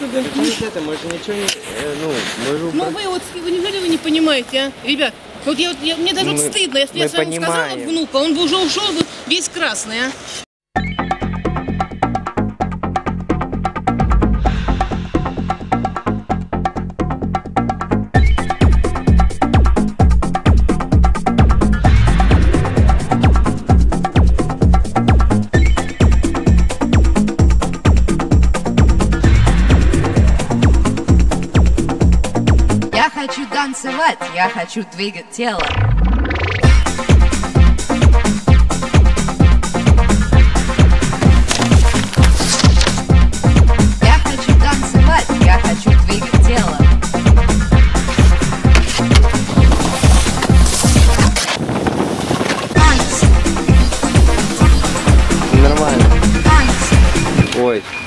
это, мы же ничего не... Ну вы вот, неужели вы не понимаете, а? Ребят, вот мне даже вот стыдно, если я с вами сказала внука, он бы уже ушел весь красный, а? Я хочу танцевать, я хочу двигать тело. Я хочу танцевать, я хочу двигать тело. Нормально. Танцы. Ой.